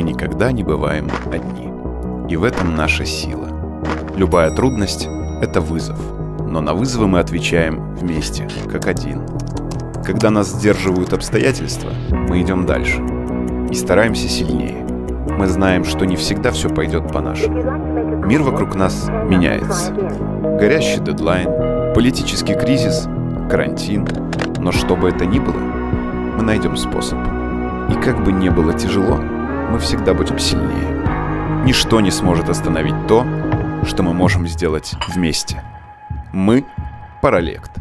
мы никогда не бываем одни. И в этом наша сила. Любая трудность — это вызов, но на вызовы мы отвечаем вместе, как один. Когда нас сдерживают обстоятельства, мы идем дальше и стараемся сильнее. Мы знаем, что не всегда все пойдет по-нашему. Мир вокруг нас меняется. Горящий дедлайн, политический кризис, карантин. Но что бы это ни было, мы найдем способ. И как бы ни было тяжело, мы всегда будем сильнее. Ничто не сможет остановить то, что мы можем сделать вместе. Мы — Paralect.